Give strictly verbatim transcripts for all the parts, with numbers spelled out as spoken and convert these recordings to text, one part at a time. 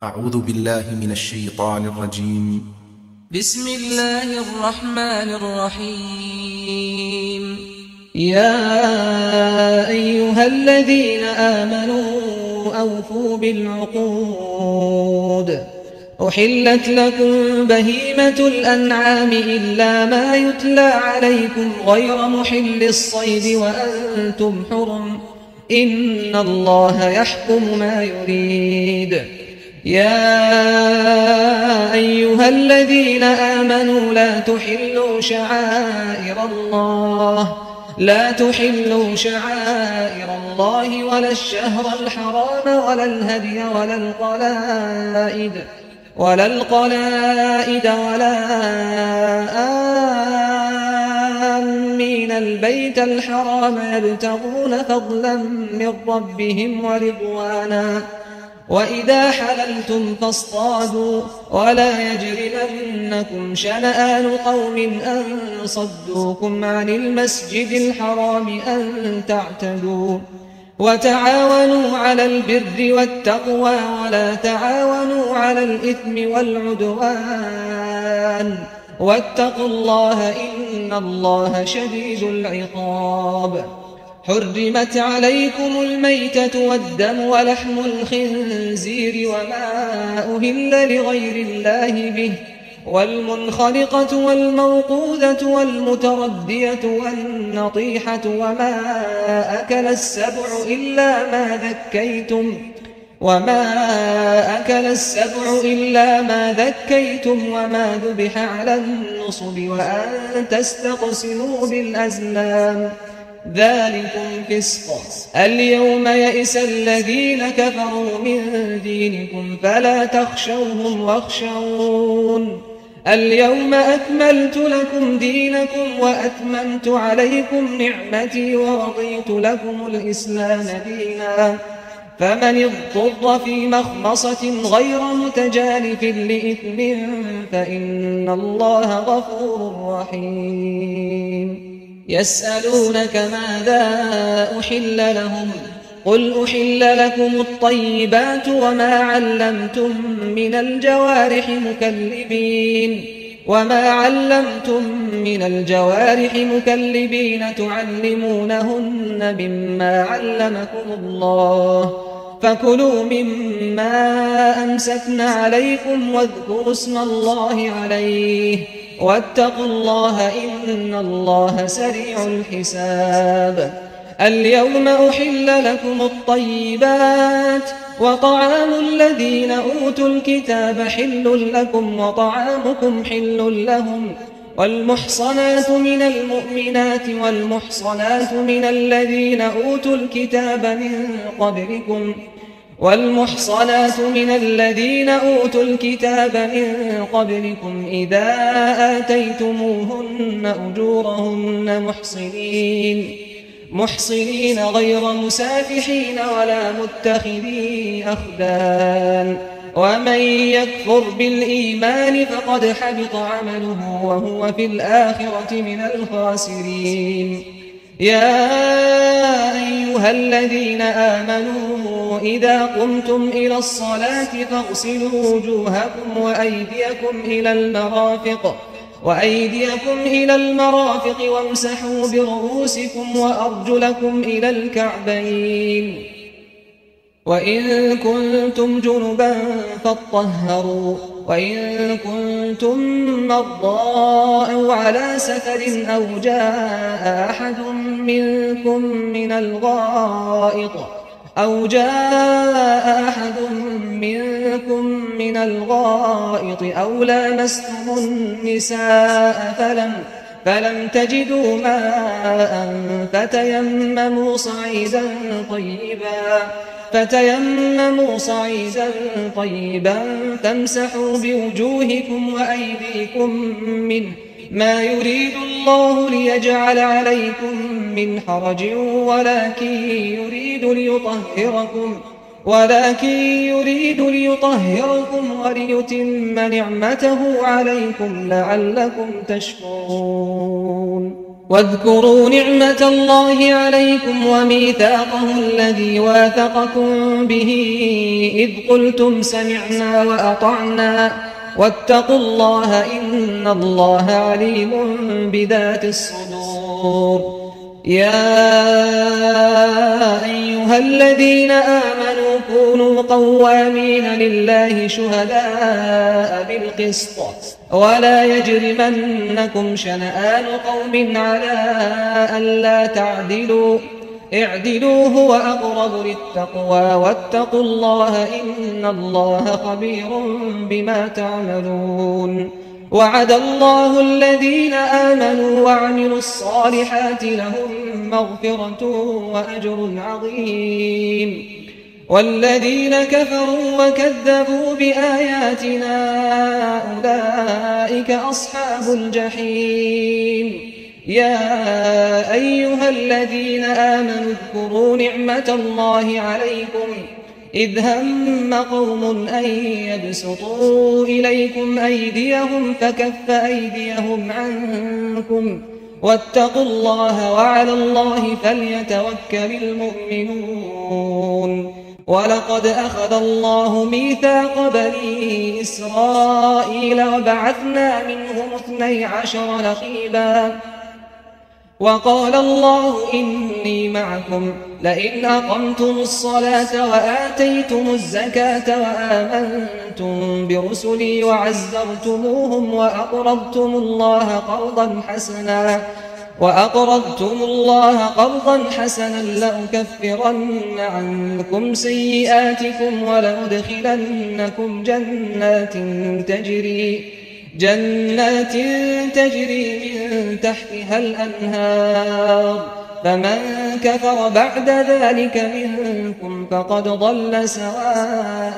أعوذ بالله من الشيطان الرجيم. بسم الله الرحمن الرحيم. يا أيها الذين آمنوا أوفوا بالعقود. أحلت لكم بهيمة الأنعام إلا ما يتلى عليكم غير محل الصيد وأنتم حرم، إن الله يحكم ما يريد. يا أيها الذين آمنوا لا تحلوا شعائر الله لا تحلوا شعائر الله ولا الشهر الحرام ولا الهدي ولا القلائد ولا القلائد ولا آمين البيت الحرام يبتغون فضلا من ربهم ورضوانا، وإذا حللتم فاصطادوا ولا يجرمنكم شنآن قوم أن صدوكم عن المسجد الحرام أن تعتدوا، وتعاونوا على البر والتقوى ولا تعاونوا على الإثم والعدوان، واتقوا الله إن الله شديد العقاب. حرمت عليكم الميتة والدم ولحم الخنزير وما أهل لغير الله به، والمنخلقة والموقوذة والمتردية والنطيحة وما أكل السبع إلا ما ذكيتم وما أكل السبع إلا ما ذكيتم وما ذبح على النصب وأن تستقسموا بالأزلام، ذلكم فسق. اليوم يئس الذين كفروا من دينكم فلا تخشوهم واخشون. اليوم أكملت لكم دينكم وأتممت عليكم نعمتي ورضيت لكم الإسلام دينا، فمن اضطر في مخمصة غير متجانف لإثم فإن الله غفور رحيم. يسألونك ماذا أحل لهم، قل أحل لكم الطيبات وما علمتم من الجوارح مكلبين وما علمتم من الجوارح مكلبين تعلمونهن مما علمكم الله، فكلوا مما أمسكن عليكم واذكروا اسم الله عليه، واتقوا الله إن الله سريع الحساب. اليوم أحل لكم الطيبات، وطعام الذين أوتوا الكتاب حل لكم وطعامكم حل لهم، والمحصنات من المؤمنات والمحصنات من الذين أوتوا الكتاب من قبلكم والمحصنات من الذين أوتوا الكتاب من قبلكم إذا آتيتموهن أجورهن محصنين محصنين غير مسافحين ولا متخذي أخدان، ومن يكفر بالإيمان فقد حبط عمله وهو في الآخرة من الخاسرين. يا أيها الذين آمنوا إذا قمتم إلى الصلاة فاغسلوا وجوهكم وأيديكم إلى المرافق وأيديكم إلى المرافق وامسحوا برؤوسكم وأرجلكم إلى الكعبين، وإن كنتم جنبا فاطهروا، وإن كنتم مرضى أو على سفر أو جاء أحد منكم من الغائط أو جاء أحد منكم من الغائط أو لامستم النساء فلم فلم تجدوا ماء فتيمموا صعيدا طيبا فتيمموا صعيدا طيبا فامسحوا بوجوهكم وأيديكم منه، ما يريد الله ليجعل عليكم من حرج ولكن يريد ليطهركم ولكن يريد ليطهركم وليتم نعمته عليكم لعلكم تشكرون. واذكروا نعمة الله عليكم وميثاقه الذي واثقكم به إذ قلتم سمعنا وأطعنا واتقوا الله إن الله عليم بذات الصدور. يا أيها الذين آمنوا كونوا قوامين لله شهداء بالقسط ولا يجرمنكم شنآن قوم على ألا تعدلوا اعدلوا هو أقرب للتقوى واتقوا الله إن الله خبير بما تعملون. وعد الله الذين آمنوا وعملوا الصالحات لهم مغفرة وأجر عظيم والذين كفروا وكذبوا بآياتنا أولئك أصحاب الجحيم. يا أيها الذين آمنوا اذكروا نعمة الله عليكم إذ هم قوم أن يبسطوا إليكم أيديهم فكف أيديهم عنكم واتقوا الله وعلى الله فليتوكل المؤمنون. ولقد أخذ الله ميثاق بني إسرائيل وبعثنا منهم اثني عشر نقيبا وقال الله إني معكم لئن أقمتم الصلاة وآتيتم الزكاة وآمنتم برسلي وعزرتموهم وأقرضتم الله قرضا حسنا وأقرضتم الله قرضا حسنا لأكفرن عنكم سيئاتكم ولأدخلنكم جنات تجري جنات تجري من تحتها الأنهار فمن كفر بعد ذلك منكم فقد ضل سواء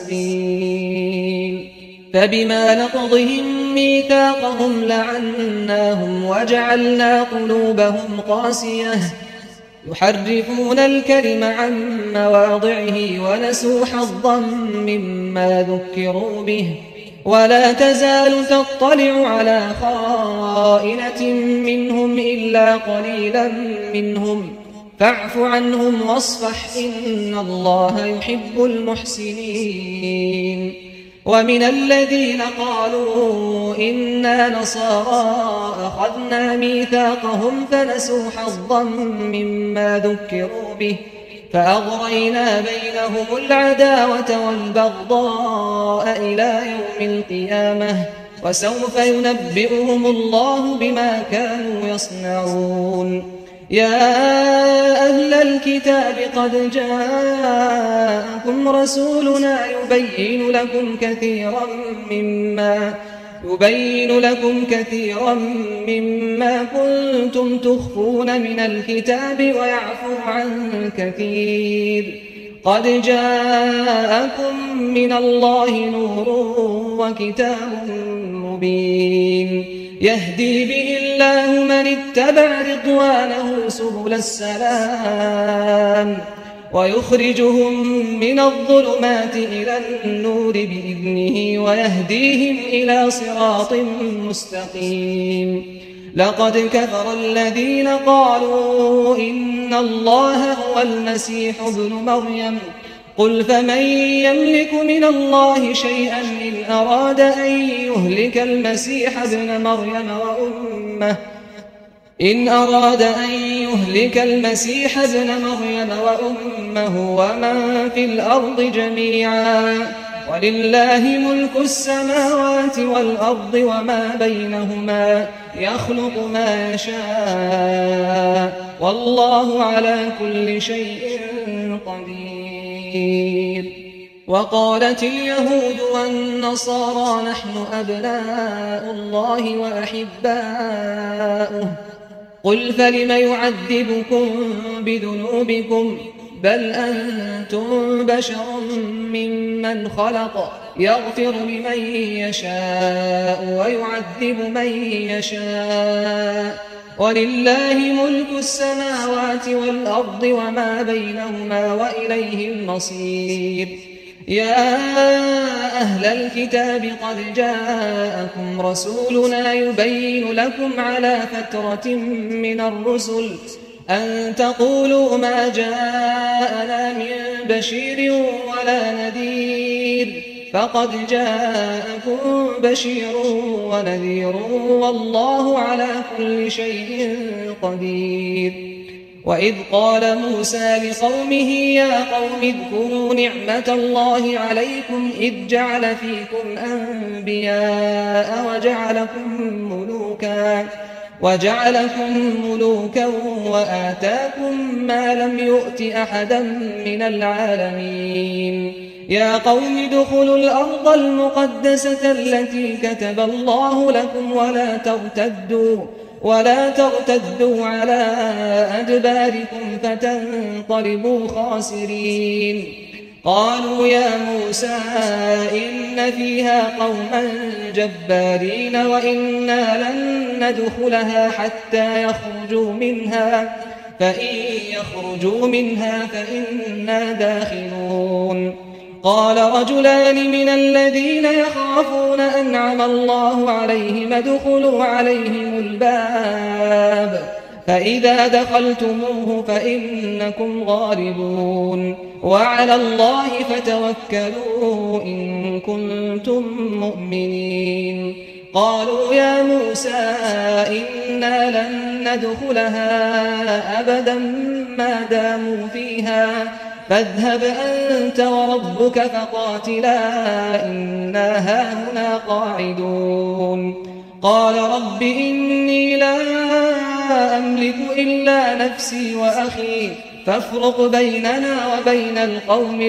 السبيل. فبما نقضهم ميثاقهم لعناهم وجعلنا قلوبهم قاسية يحرفون الكلم عن مواضعه ونسوا حظا مما ذكروا به ولا تزال تطلع على خائنة منهم إلا قليلا منهم فاعف عنهم واصفح إن الله يحب المحسنين. ومن الذين قالوا إنا نصارى أخذنا ميثاقهم فنسوا حظا مما ذكروا به فأغرينا بينهم العداوة والبغضاء إلى يوم القيامة وسوف ينبئهم الله بما كانوا يصنعون. يا أهل الكتاب قد جاءكم رسولنا يبين لكم كثيرا مما يبين لكم كثيرا مما كنتم تخفون من الكتاب ويعفو عن كثير قد جاءكم من الله نور وكتاب مبين يهدي به الله من اتبع رضوانه سبل السلام ويخرجهم من الظلمات إلى النور بإذنه ويهديهم إلى صراط مستقيم. لقد كفر الذين قالوا إن الله هو المسيح ابن مريم قل فمن يملك من الله شيئا إن أراد أن يهلك المسيح ابن مريم وأمه إن أراد أن يهلك المسيح ابن مريم وأمه ومن في الأرض جميعا ولله ملك السماوات والأرض وما بينهما يخلق ما يشاء والله على كل شيء قدير. وقالت اليهود والنصارى نحن أبناء الله وأحباؤه قل فلم يعذبكم بذنوبكم بل أنتم بشر ممن خلق يغفر لمن يشاء ويعذب من يشاء ولله ملك السماوات والأرض وما بينهما وإليه المصير. يا أهل الكتاب قد جاءكم رسولنا يبين لكم على فترة من الرسل أن تقولوا ما جاءنا من بشير ولا نذير فقد جاءكم بشير ونذير والله على كل شيء قدير. وإذ قال موسى لقومه يا قوم اذكروا نعمة الله عليكم إذ جعل فيكم أنبياء وجعلكم ملوكا وجعلكم ملوكا وآتاكم ما لم يؤت أحدا من العالمين. يا قوم ادخلوا الأرض المقدسة التي كتب الله لكم ولا ترتدوا ولا ترتدوا على أدباركم فتنقلبوا خاسرين. قالوا يا موسى إن فيها قوما جبارين وإنا لن ندخلها حتى يخرجوا منها فإن يخرجوا منها فإنا داخلون. قال رجلان من الذين يخافون أنعم الله عليهم ادخلوا عليهم الباب فإذا دخلتموه فإنكم غالبون وعلى الله فتوكلوا إن كنتم مؤمنين. قالوا يا موسى إنا لن ندخلها أبدا ما داموا فيها فاذهب أنت وربك فقاتلا إنا هاهنا قاعدون. قال رب إني لا أملك إلا نفسي وأخي فافرق بيننا وبين القوم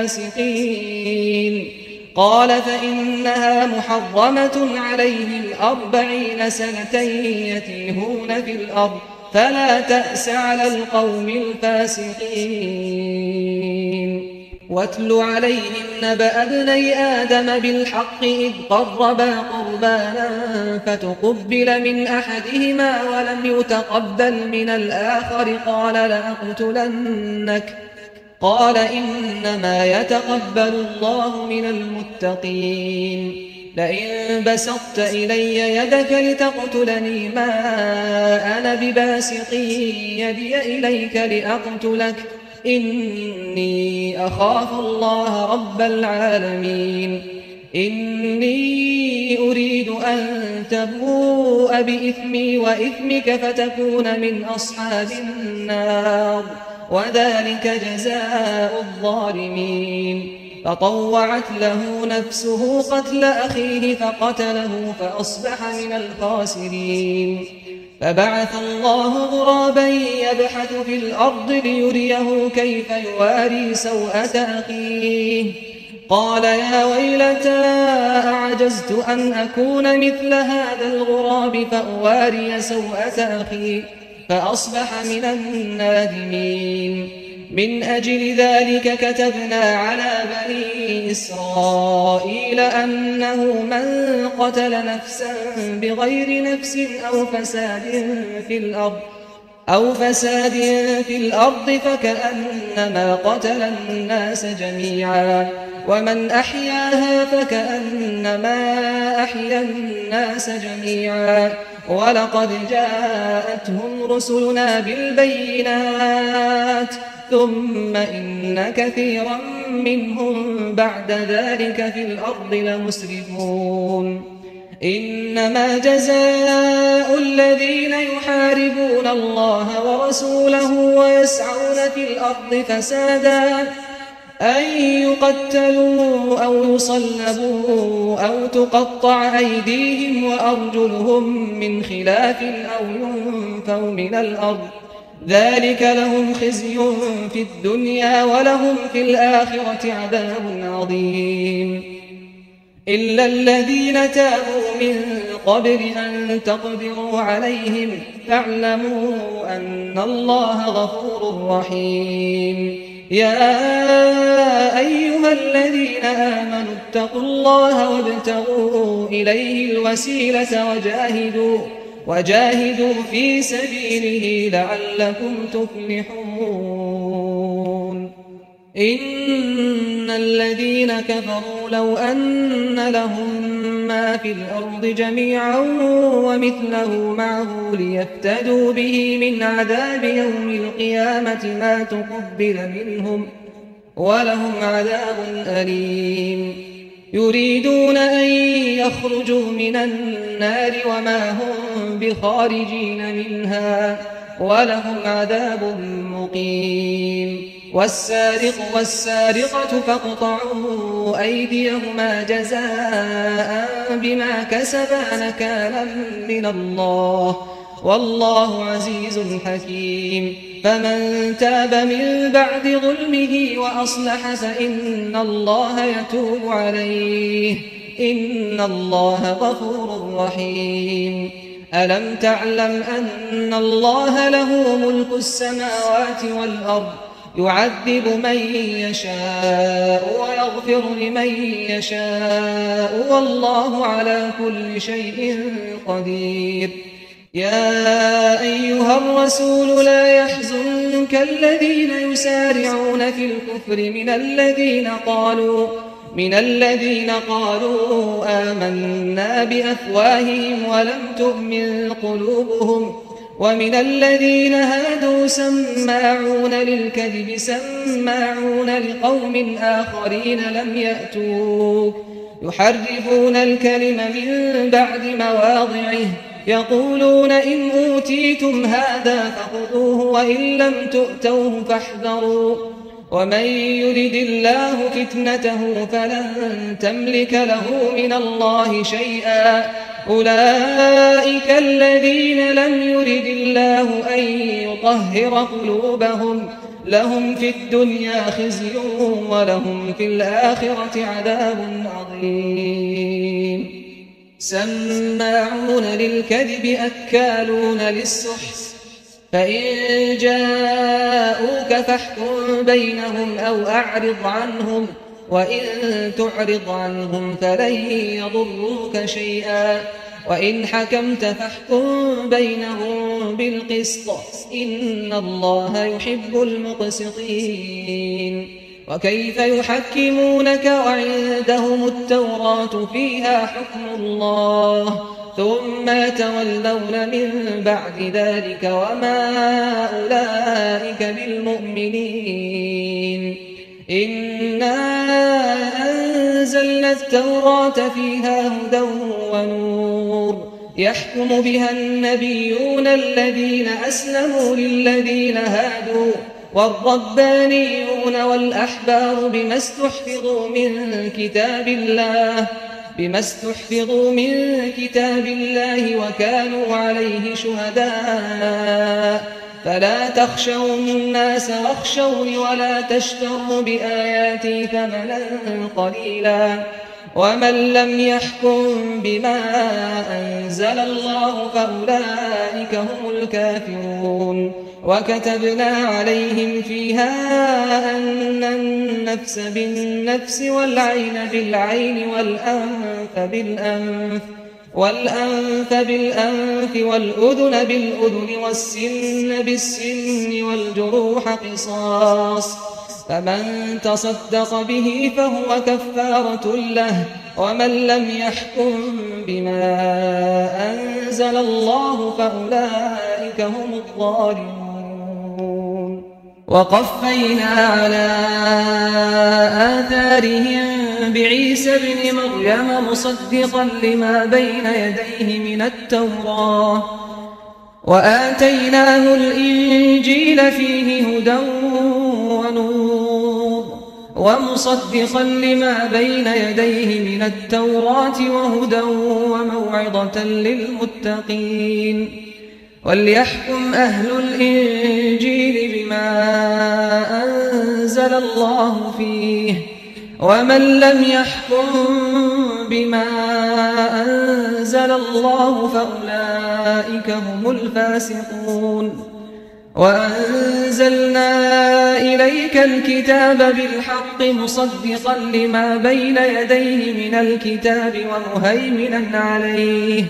الفاسقين. قال فإنها محرمة عليهم أربعين سنة يتيهون في الأرض فلا تأس على القوم الفاسقين. واتل عليهم نبأ ابني آدم بالحق إذ قربا قربانا فتقبل من أحدهما ولم يتقبل من الآخر قال لأقتلنك قال إنما يتقبل الله من المتقين. لئن بسطت إلي يدك لتقتلني ما أنا بباسط يدي إليك لأقتلك إني أخاف الله رب العالمين. إني أريد أن تبوء بإثمي وإثمك فتكون من أصحاب النار وذلك جزاء الظالمين. فطوعت له نفسه قتل أخيه فقتله فأصبح من الخاسرين. فبعث الله غرابا يبحث في الأرض ليريه كيف يواري سوءة أخيه قال يا ويلتى أعجزت أن أكون مثل هذا الغراب فأواري سوءة أخي فأصبح من النادمين. من أجل ذلك كتبنا على بني إسرائيل أنه من قتل نفسا بغير نفس أو فساد في الأرض أو فساد في الأرض فكأنما قتل الناس جميعا ومن أحياها فكأنما أحيا الناس جميعا ولقد جاءتهم رسلنا بالبينات ثم إن كثيرا منهم بعد ذلك في الأرض لمسرفون. إنما جزاء الذين يحاربون الله ورسوله ويسعون في الأرض فسادا أن يقتلوا أو يصلبوا أو تقطع أيديهم وأرجلهم من خلاف أو ينفوا من الأرض ذلك لهم خزي في الدنيا ولهم في الآخرة عذاب عظيم. إلا الذين تابوا من قبل أن تقدروا عليهم فاعلموا أن الله غفور رحيم. يا أيها الذين آمنوا اتقوا الله وابتغوا إليه الوسيلة وجاهدوا وجاهدوا في سبيله لعلكم تفلحون. إن الذين كفروا لو أن لهم ما في الأرض جميعا ومثله معه ليفتدوا به من عذاب يوم القيامة ما تقبل منهم ولهم عذاب أليم يريدون أن يخرجوا من النار وما هم بخارجين منها ولهم عذاب مقيم والسارق والسارقة فاقطعوا أيديهما جزاء بما كسبا نكالا من الله والله عزيز حكيم فمن تاب من بعد ظلمه وأصلح فإن الله يتوب عليه إن الله غفور رحيم ألم تعلم أن الله له ملك السماوات والأرض يعذب من يشاء ويغفر لمن يشاء والله على كل شيء قدير يا أيها الرسول لا يحزنك الذين يسارعون في الكفر من الذين قالوا من الذين قالوا آمنا بأفواههم ولم تؤمن قلوبهم ومن الذين هادوا سماعون للكذب سماعون لقوم آخرين لم يأتوك يحرفون الكلم من بعد مواضعه يقولون إن أوتيتم هذا فخذوه وإن لم تؤتوه فاحذروا ومن يرد الله فتنته فلن تملك له من الله شيئا أولئك الذين لم يرد الله أن يطهر قلوبهم لهم في الدنيا خزي ولهم في الآخرة عذاب عظيم سماعون للكذب أكالون للسحت فإن جاءوك فاحكم بينهم أو أعرض عنهم وإن تعرض عنهم فلن يضروك شيئا وإن حكمت فاحكم بينهم بالقسط إن الله يحب المقسطين وكيف يحكمونك وعندهم التوراة فيها حكم الله ثم يتولون من بعد ذلك وما أولئك بالمؤمنين إنا أنزلنا التوراة فيها هدى ونور يحكم بها النبيون الذين أسلموا للذين هادوا والربانيون والأحبار بما استحفظوا من كتاب الله بما استحفظوا من كتاب الله وكانوا عليه شهداء فلا تخشوا الناس واخشوني ولا تشتروا بآياتي ثمنا قليلا ومن لم يحكم بما أنزل الله فأولئك هم الكافرون وكتبنا عليهم فيها أن النفس بالنفس والعين بالعين والأنف بالأنف والأنف بالأنف والأذن بالأذن والسن بالسن والجروح قصاص فمن تصدق به فهو كفارة له ومن لم يحكم بما أنزل الله فأولئك هم الظالمون وقفينا على آثارهم بعيسى ابن مريم مصدقا لما بين يديه من التوراة وآتيناه الإنجيل فيه هدى ونور ومصدقا لما بين يديه من التوراة وهدى وموعظة للمتقين وليحكم أهل الإنجيل بما أنزل الله فيه ومن لم يحكم بما أنزل الله فأولئك هم الفاسقون وأنزلنا إليك الكتاب بالحق مصدقا لما بين يديه من الكتاب ومهيمنا عليه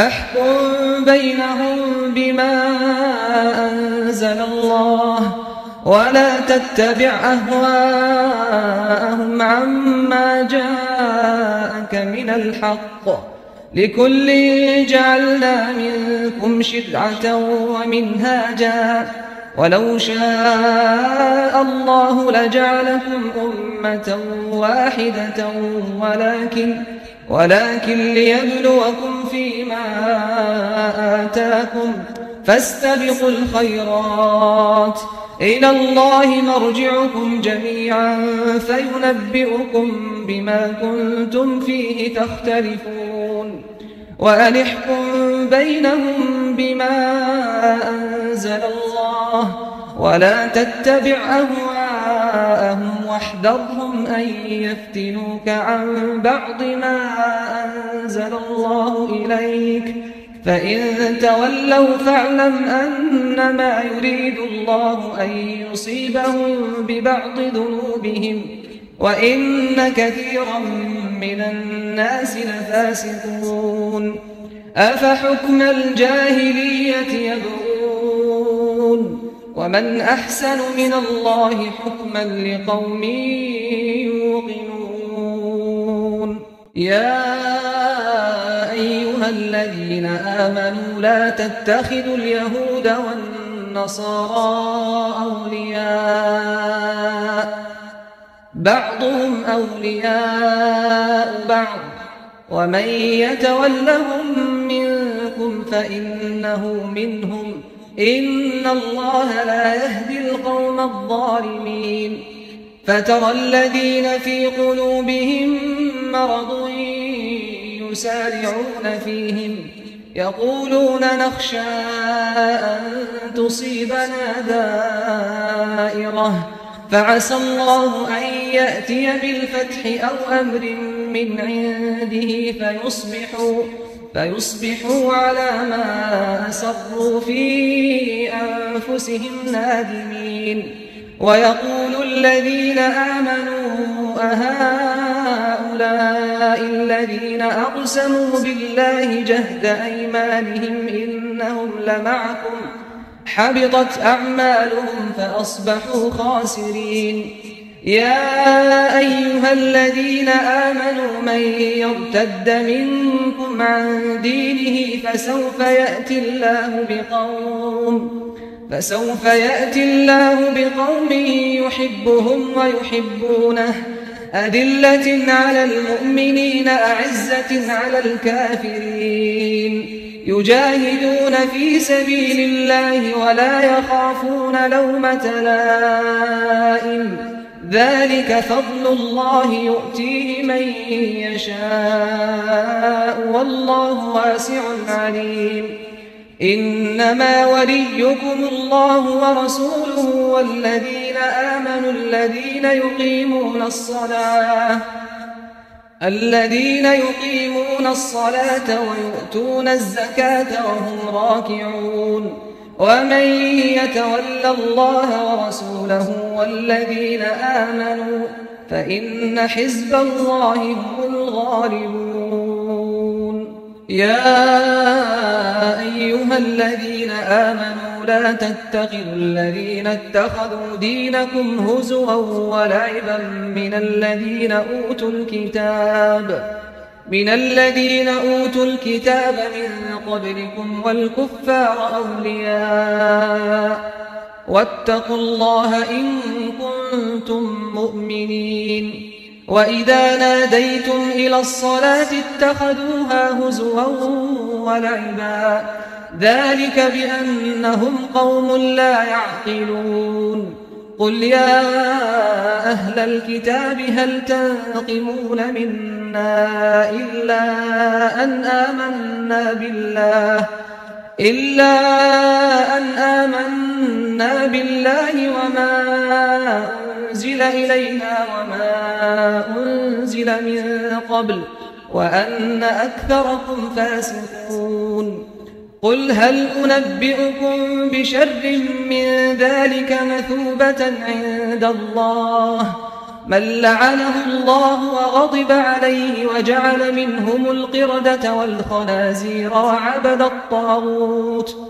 فاحكم بينهم بما أنزل الله ولا تتبع أهواءهم عما جاءك من الحق، لكل جعلنا منكم شرعة ومنهاجا، ولو شاء الله لجعلكم أمة واحدة ولكن ولكن ليبلوكم فيما آتاكم، فاستبقوا الخيرات، إلى الله مرجعكم جميعا فينبئكم بما كنتم فيه تختلفون، وأن احكم بينهم بما أنزل الله، ولا تتبع أهواءهم واحذرهم أن يفتنوك عن بعض ما أنزل الله إليك، فإن تولوا فاعلم أنما يريد الله أن يصيبهم ببعض ذنوبهم، وإن كثيرا من الناس لفاسقون. أفحكم الجاهلية يبغون، ومن أحسن من الله حكما لقوم يوقنون. يا أيها الذين آمنوا لا تتخذوا اليهود والنصارى أولياء، بعضهم أولياء بعض، ومن يتولهم منكم فإنه منهم، إن الله لا يهدي القوم الظالمين. فترى الذين في قلوبهم مرض يسارعون فيهم، يقولون نخشى أن تصيبنا دائرة، فعسى الله أن يأتي بالفتح أو أمر من عنده فيصبحوا, فيصبحوا على ما أسروا في أنفسهم نادمين. ويقول الذين آمنوا أهؤلاء الذين أقسموا بالله جهد أيمانهم إنهم لمعكم، حبطت أعمالهم فأصبحوا خاسرين. يا أيها الذين آمنوا من يرتد منكم عن دينه فسوف يأتي الله بقوم فسوف يأتي الله بقوم يحبهم ويحبونه، أذلة على المؤمنين أعزة على الكافرين، يجاهدون في سبيل الله ولا يخافون لومة لائم، ذلك فضل الله يؤتيه من يشاء والله واسع عليم. إنما وليكم الله ورسوله والذين آمنوا الذين يقيمون الصلاة الذين يقيمون الصلاة ويؤتون الزكاة وهم راكعون. ومن يتول الله ورسوله والذين آمنوا فإن حزب الله هم الغالبون. يا أيها الذين آمنوا لا تتخذوا الذين اتخذوا دينكم هزوا ولعبا من الذين أوتوا الكتاب من الذين أوتوا الكتاب من قبلكم والكفار أولياء، واتقوا الله إن كنتم مؤمنين. وإذا ناديتم إلى الصلاة اتخذوها هزوا ولعبا، ذلك بأنهم قوم لا يعقلون. قل يا أهل الكتاب هل تنقمون منا إلا أن آمنا بالله إلا أن آمنا بالله وما أنزل إلينا وما أنزل من قبل وأن أكثركم فاسقون. قل هل أنبئكم بشر من ذلك مثوبة عند الله من لعنه الله وغضب عليه وجعل منهم القردة والخنازير وعبد الطاغوت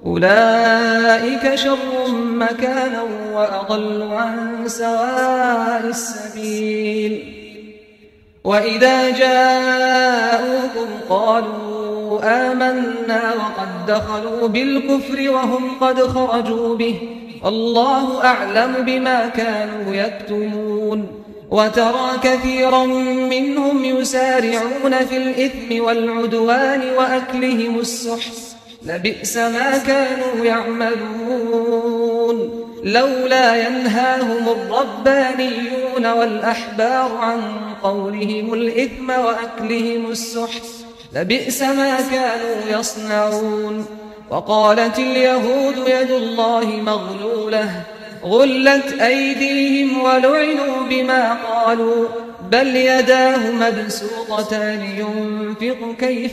أولئك شر مكانا وأضل عن سواء السبيل. وإذا جاءوكم قالوا آمنا وقد دخلوا بالكفر وهم قد خرجوا به الله أعلم بما كانوا يكتمون. وترى كثيرا منهم يسارعون في الإثم والعدوان وأكلهم السحت لبئس ما كانوا يعملون. لولا ينهاهم الربانيون والأحبار عن قولهم الإثم وأكلهم السحت لبئس ما كانوا يصنعون. وقالت اليهود يد الله مغلولة غلت أيديهم ولعنوا بما قالوا بل يداه مبسوطتان ينفق كيف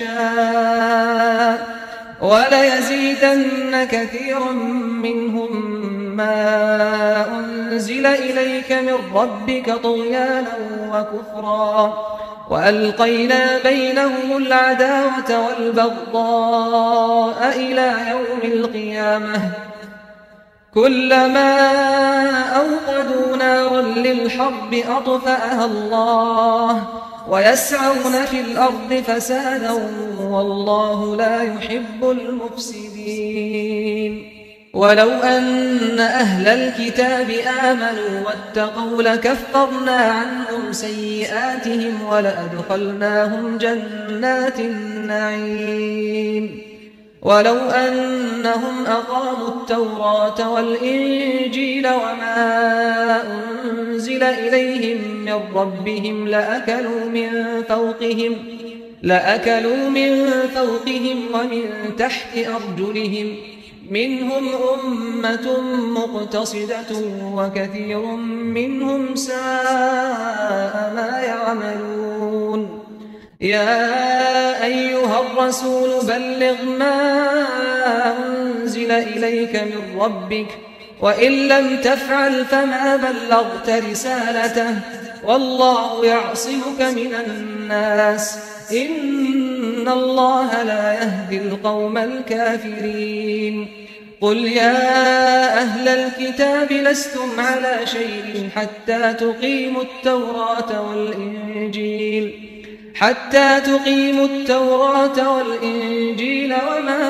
يشاء وليزيدن كثيرا منهم ما أنزل إليك من ربك طغيانا وكفرا وألقينا بينهم العداوة والبغضاء إلى يوم القيامة كلما أوقدوا نارا للحرب أطفأها الله ويسعون في الأرض فسادا والله لا يحب المفسدين. ولو أن أهل الكتاب آمنوا واتقوا لكفرنا عنهم سيئاتهم ولأدخلناهم جنات النعيم. ولو أنهم أقاموا التوراة والإنجيل وما أنزل إليهم من ربهم لأكلوا من فوقهم لأكلوا من فوقهم ومن تحت أرجلهم منهم أمة مقتصدة وكثير منهم ساء ما يعملون. يا أيها الرسول بلغ ما أنزل إليك من ربك وإن لم تفعل فما بلغت رسالته والله يعصمك من الناس إن الله لا يهدي القوم الكافرين. قل يا أهل الكتاب لستم على شيء حتى تقيموا التوراة والإنجيل حتى تقيموا التوراة والإنجيل وما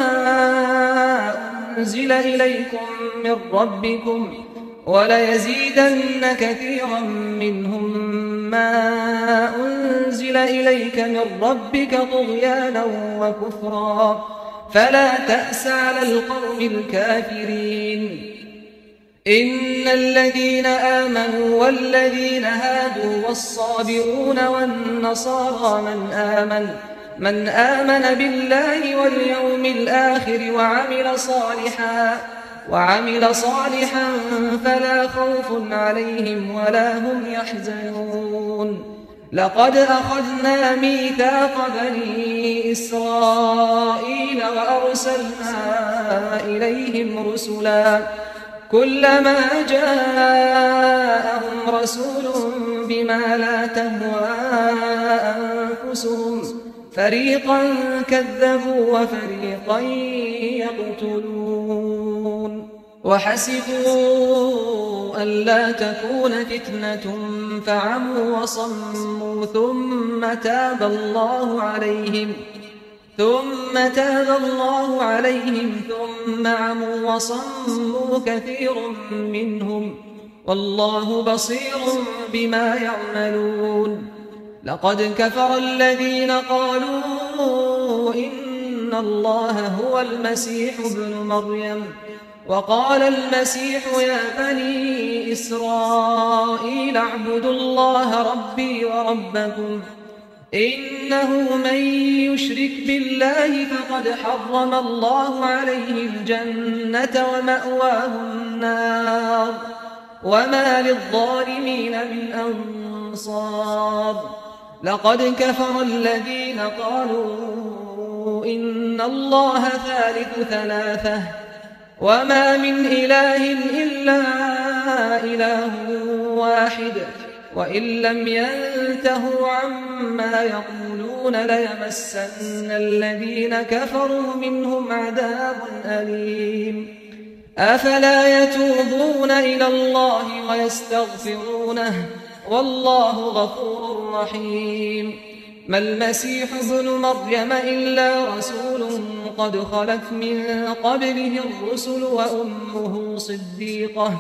أنزل إليكم من ربكم وليزيدن كثيرا منهم ما أنزل إليك من ربك طغيانا وكفرا فلا تأس على القوم الكافرين. إن الذين آمنوا والذين هادوا والصابئون والنصارى من آمن من آمن بالله واليوم الآخر وعمل صالحا وعمل صالحا فلا خوف عليهم ولا هم يحزنون. لقد أخذنا ميثاق بني إسرائيل وأرسلنا إليهم رسلا كلما جاءهم رسول بما لا تهوى أنفسهم فريقا كذبوا وفريقا يقتلون. وحسبوا ألا تكون فتنة فعموا وصموا ثم تاب الله عليهم ثم تاب الله عليهم ثم عموا وصموا كثير منهم والله بصير بما يعملون. لقد كفر الذين قالوا إن الله هو المسيح ابن مريم وقال المسيح يا بني إسرائيل اعبدوا الله ربي وربكم إنه من يشرك بالله فقد حرم الله عليه الجنة ومأواه النار وما للظالمين من أنصار. لقد كفر الذين قالوا إن الله ثالث ثلاثة وما من إله إلا إله واحد وإن لم ينتهوا عما يقولون يقولون ليمسن الذين كفروا منهم عذاب أليم أفلا يتوبون إلى الله ويستغفرونه والله غفور رحيم ما المسيح ابن مريم إلا رسول قد خلت من قبله الرسل وأمه صديقة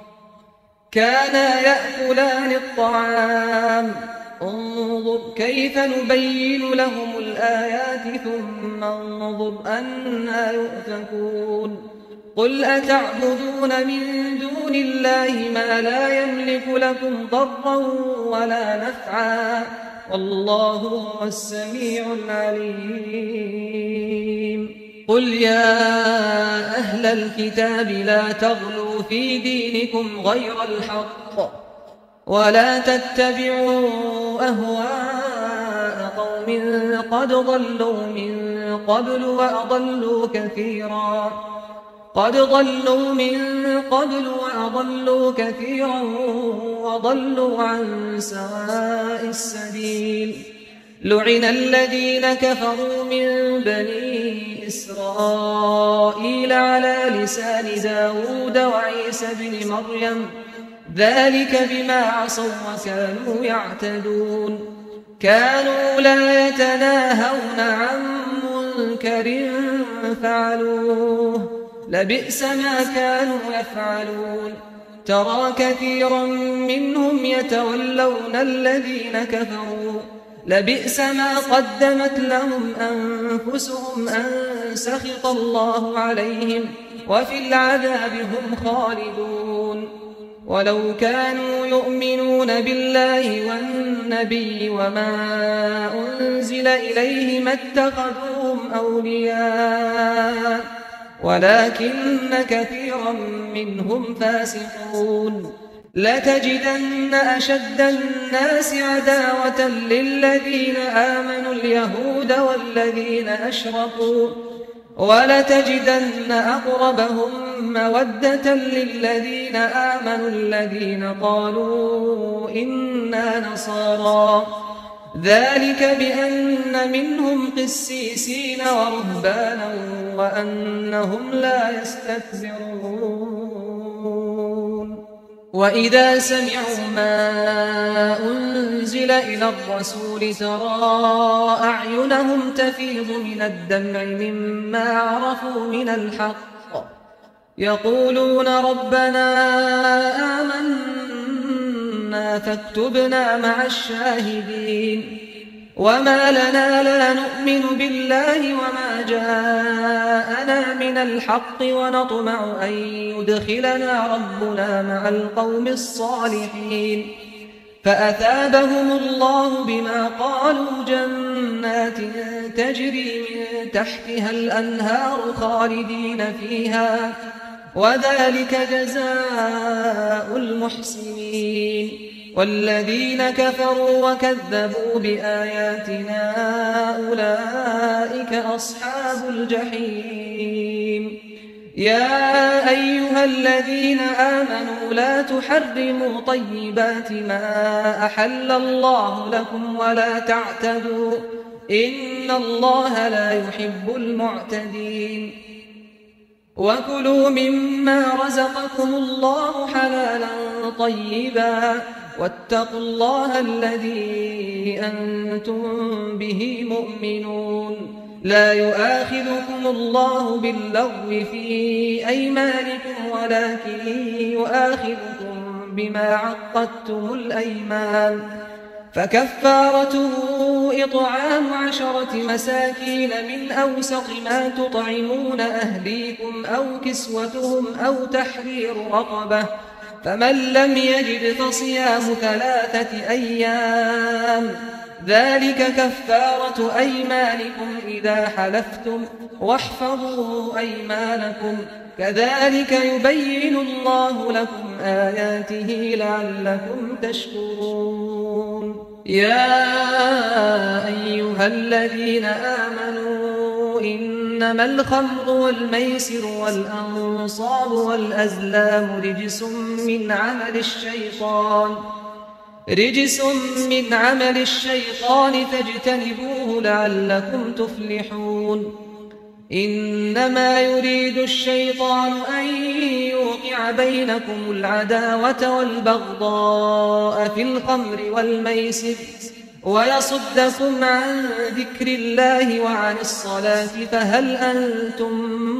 كانا يأكلان الطعام انظر كيف نبين لهم الآيات ثم انظر أنى يؤفكون قل أتعبدون من دون الله ما لا يملك لكم ضرا ولا نفعا والله هو السميع العليم قل يا أهل الكتاب لا تغلوا في دينكم غير الحق ولا تتبعوا أهواء قوم قد ضلوا من قبل وأضلوا كثيرا قد ضلوا من قبل وأضلوا كثيرا وضلوا عن سواء السبيل لعن الذين كفروا من بني إسرائيل على لسان داود وعيسى بن مريم ذلك بما عصوا وكانوا يعتدون كانوا لا يتناهون عن منكر فعلوه لبئس ما كانوا يفعلون ترى كثيرا منهم يتولون الذين كفروا لبئس ما قدمت لهم أنفسهم أن سخط الله عليهم وفي العذاب هم خالدون ولو كانوا يؤمنون بالله والنبي وما أنزل إليه ما اتخذوهم أولياء ولكن كثيرا منهم فاسقون لتجدن أشد الناس عداوة للذين آمنوا اليهود والذين أشركوا ولتجدن أقربهم مودة للذين آمنوا الذين قالوا إنا نصارى ذلك بأن منهم قسيسين ورهبانا وأنهم لا يستكبرون وإذا سمعوا ما أنزل إلى الرسول ترى أعينهم تفيض من الدمع مما عرفوا من الحق يقولون ربنا آمنا فاكتبنا مع الشاهدين وما لنا لا نؤمن بالله وما جاءنا من الحق ونطمع أن يدخلنا ربنا مع القوم الصالحين فأثابهم الله بما قالوا جنات تجري من تحتها الأنهار خالدين فيها وذلك جزاء المحسنين والذين كفروا وكذبوا بآياتنا أولئك أصحاب الجحيم يا أيها الذين آمنوا لا تحرموا طيبات ما أحل الله لكم ولا تعتدوا إن الله لا يحب المعتدين وكلوا مما رزقكم الله حلالا طيبا واتقوا الله الذي أنتم به مؤمنون لا يؤاخذكم الله باللغو في أيمانكم ولكن يؤاخذكم بما عقدتم الأيمان فكفارته إطعام عشرة مساكين من أوسط ما تطعمون أهليكم أو كسوتهم أو تحرير رقبة فمن لم يجد فصيام ثلاثة أيام ذلك كفارة أيمانكم إذا حلفتم واحفظوا أيمانكم كذلك يبين الله لكم آياته لعلكم تشكرون يا أيها الذين آمنوا إنما الخمر والميسر والأنصاب والأزلام رجس من عمل الشيطان رجس من عمل الشيطان فاجتنبوه لعلكم تفلحون إنما يريد الشيطان أن يوقع بينكم العداوة والبغضاء في الخمر والميسر ويصدكم عن ذكر الله وعن الصلاة فهل أنتم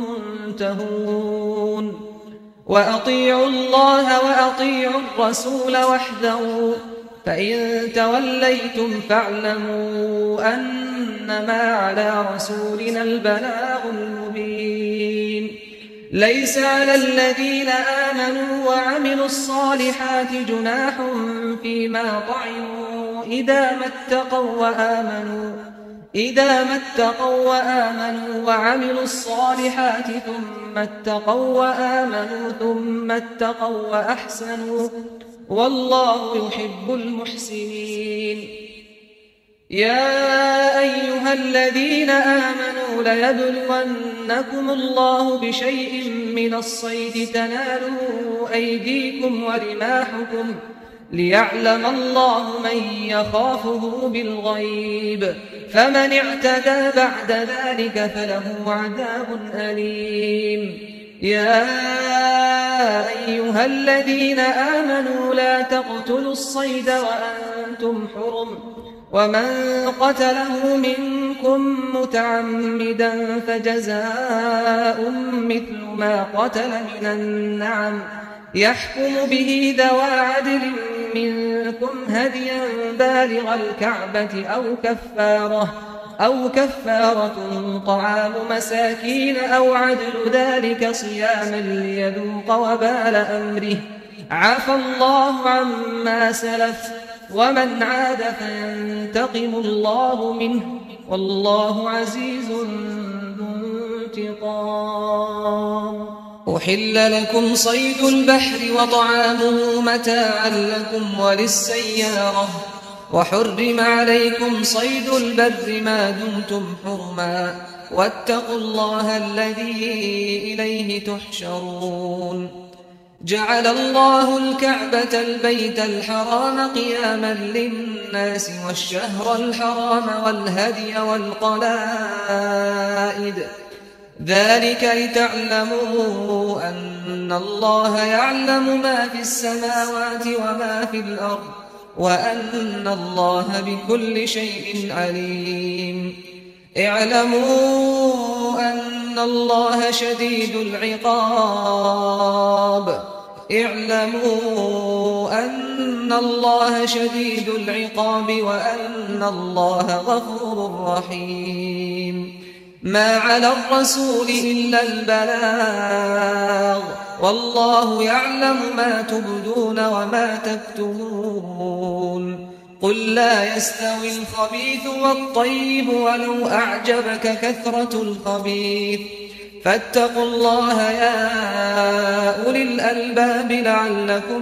منتهون وأطيعوا الله وأطيعوا الرسول واحذروا فإن توليتم فاعلموا أنما على رسولنا البلاغ المبين ليس على الذين آمنوا وعملوا الصالحات جناح فيما طعموا إذا ما اتقوا وآمنوا إذا ما اتقوا وآمنوا وعملوا الصالحات ثم اتقوا وآمنوا ثم اتقوا وأحسنوا والله يحب المحسنين يا أيها الذين آمنوا ليبلونكم الله بشيء من الصيد تناله أيديكم ورماحكم ليعلم الله من يخافه بالغيب فمن اعتدى بعد ذلك فله عذاب أليم يا أيها الذين آمنوا لا تقتلوا الصيد وأنتم حرم ومن قتله منكم متعمدا فجزاء مثل ما قتل من النعم يحكم به ذوى عدل منكم هديا بالغ الكعبة أو كفارة أو كفارة طعام مساكين أو عدل ذلك صياما ليذوق وبال أمره عفى الله عما سلف ومن عاد فينتقم الله منه والله عزيز ذو انتقام أحل لكم صيد البحر وطعامه متاعا لكم وللسيارة وحرم عليكم صيد البر ما دمتم حرما واتقوا الله الذي إليه تحشرون جعل الله الكعبة البيت الحرام قياما للناس والشهر الحرام والهدي والقلائد ذلك لتعلموا أن الله يعلم ما في السماوات وما في الأرض وأن الله بكل شيء عليم اعلموا أن الله شديد العقاب اعلموا أن الله شديد العقاب وأن الله غفور رحيم ما على الرسول إلا البلاغ والله يعلم ما تبدون وما تكتمون قل لا يستوي الخبيث والطيب ولو أعجبك كثرة الخبيث فاتقوا الله يا أولي الألباب لعلكم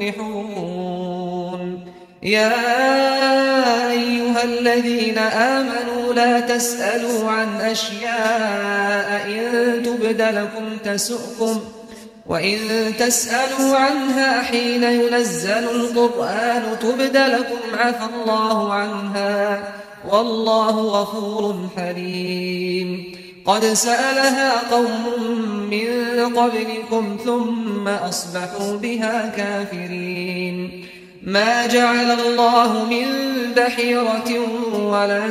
تفلحون يا أيها الذين آمنوا لا تسألوا عن أشياء إن تبد لكم تسؤكم وإن تسألوا عنها حين ينزل القرآن تبد لكم عفى الله عنها والله غفور حليم قد سألها قوم من قبلكم ثم أصبحوا بها كافرين ما جعل الله من بحيرة ولا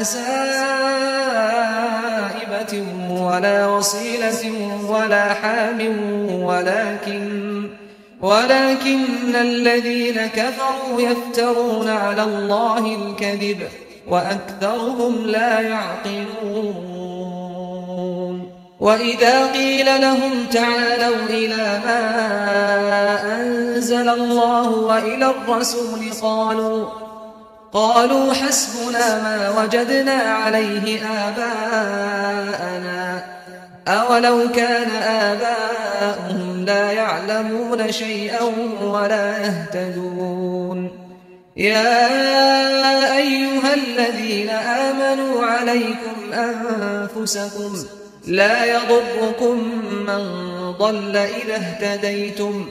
سائبة ولا وصيلة ولا حام ولكن ولكن الذين كفروا يفترون على الله الكذب وأكثرهم لا يعقلون وإذا قيل لهم تعالوا إلى ما أنزل الله وإلى الرسول قالوا قالوا حسبنا ما وجدنا عليه آباءنا أولو كان آباؤهم لا يعلمون شيئا ولا يهتدون يا أيها الذين آمنوا عليكم أنفسكم لا يضركم من ضل إذا اهتديتم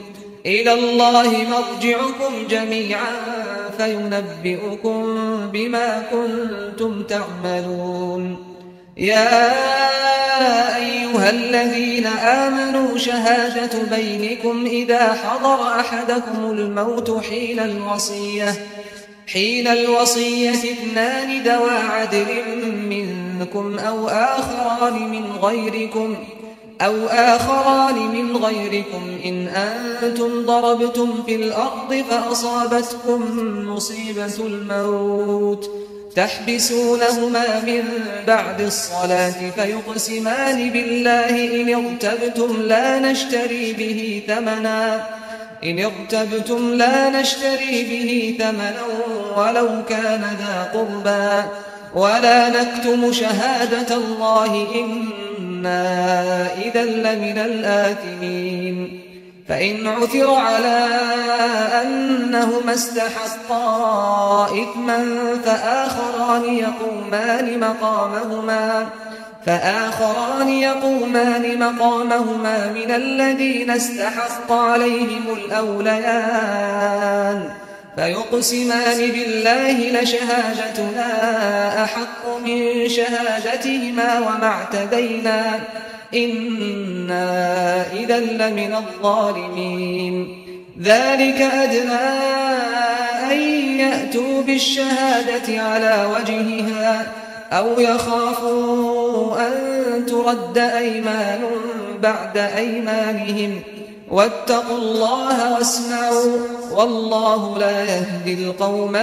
إلى الله مرجعكم جميعا فينبئكم بما كنتم تعملون. يا أيها الذين آمنوا شهادة بينكم إذا حضر أحدكم الموت حين الوصية حين الوصية اثنان ذوى عدل منكم أو آخران من غيركم أو آخران من غيركم إن أنتم ضربتم في الأرض فأصابتكم مصيبة الموت تحبسونهما من بعد الصلاة فيقسمان بالله إن ارتبتم لا نشتري به ثمنا إن ارتبتم لا نشتري به ثمنا ولو كان ذا قربى ولا نكتم شهادة الله إنا إذا لمن الآثمين. فإن عثر على أنهما استحقا إثما فآخران يقومان مقامهما فآخران يقومان مقامهما من الذين استحق عليهم الأوليان فيقسمان بالله لشهادتنا أحق من شهادتهما وما اعتدينا إنا إذا لمن الظالمين. ذلك أدنى أن يأتوا بالشهادة على وجهها أو يخافوا أن ترد أيمان بعد أيمانهم واتقوا الله واسمعوا والله لا يهدي القوم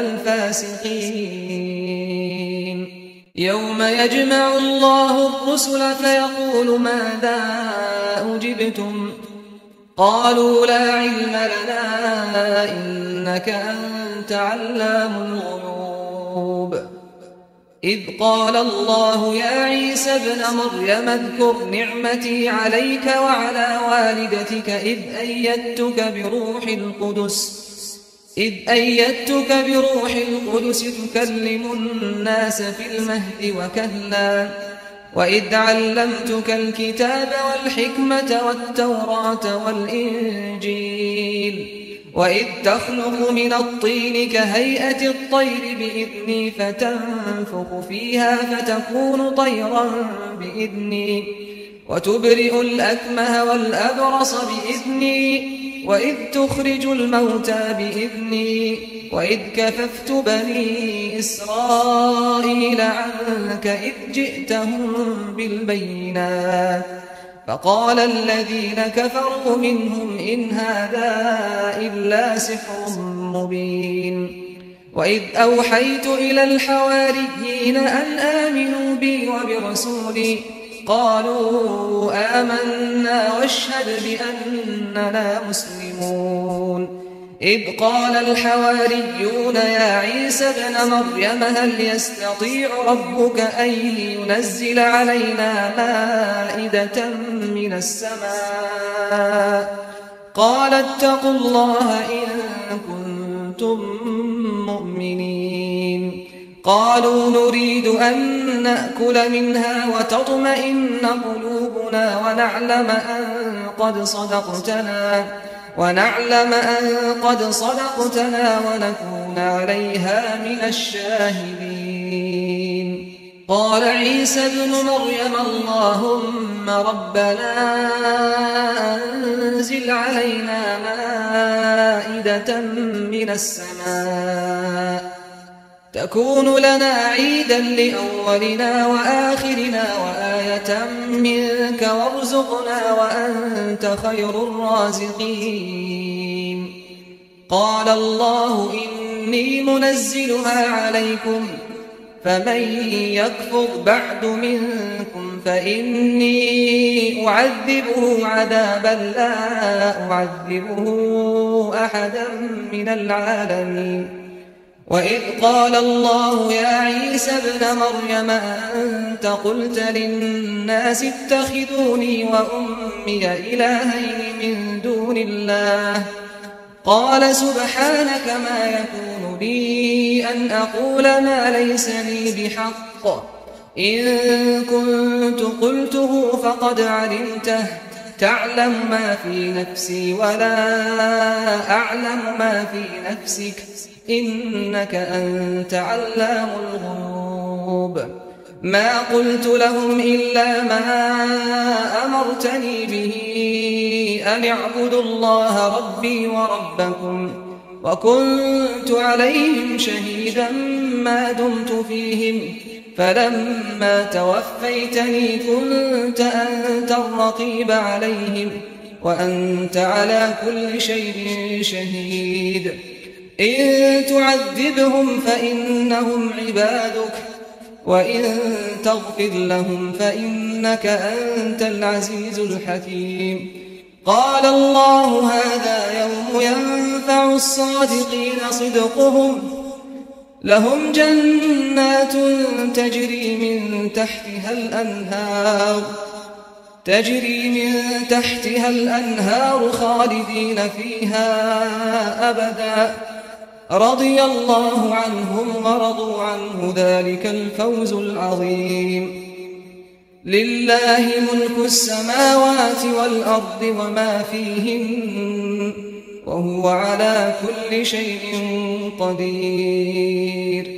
الفاسقين. يوم يجمع الله الرسل فيقول ماذا أجبتم قالوا لا علم لنا إنك أنت علام الغيوب. إذ قال الله يا عيسى ابن مريم اذكر نعمتي عليك وعلى والدتك إذ أيدتك بروح القدس إذ أيدتك بروح القدس تكلم الناس في المهد وكهلا وإذ علمتك الكتاب والحكمة والتوراة والإنجيل وإذ تخلق من الطين كهيئة الطير بإذني فتنفخ فيها فتكون طيرا بإذني وتبرئ الأكمه والأبرص بإذني وإذ تخرج الموتى بإذني وإذ كففت بني إسرائيل عنك إذ جئتهم بالبينات فقال الذين كفروا منهم إن هذا إلا سحر مبين. وإذ أوحيت إلى الحواريين أن آمنوا بي وبرسولي قالوا آمنا واشهد بأننا مسلمون. إذ قال الحواريون يا عيسى ابن مريم هل يستطيع ربك أن ينزل علينا مائدة من السماء قال اتقوا الله إن كنتم مؤمنين. قالوا نريد أن نأكل منها وتطمئن قلوبنا ونعلم أن قد صدقتنا ونعلم أن قد صدقتنا ونكون عليها من الشاهدين. قال عيسى ابن مريم اللهم ربنا أنزل علينا مائدة من السماء تكون لنا عيدا لأولنا وآخرنا وآية منك وارزقنا وأنت خير الرازقين. قال الله إني منزلها عليكم فمن يكفر بعد منكم فإني أعذبه عذابا لا أعذبه أحدا من العالمين. وإذ قال الله يا عيسى ابن مريم أنت قلت للناس اتخذوني وأمي إلهين من دون الله قال سبحانك ما يكون لي أن أقول ما ليس لي بحق إن كنت قلته فقد علمته تعلم ما في نفسي ولا أعلم ما في نفسك إنك أنت علام الغيوب ما قلت لهم إلا ما أمرتني به أن اعبدوا الله ربي وربكم وكنت عليهم شهيدا ما دمت فيهم فلما توفيتني كنت أنت الرقيب عليهم وأنت على كل شيء شهيد إن تعذبهم فإنهم عبادك وإن تغفر لهم فإنك أنت العزيز الحكيم قال الله هذا يوم ينفع الصادقين صدقهم لهم جنات تجري من تحتها الأنهار تجري من تحتها الأنهار خالدين فيها أبدا رضي الله عنهم ورضوا عنه ذلك الفوز العظيم لله ملك السماوات والأرض وما فيهن وهو على كل شيء قدير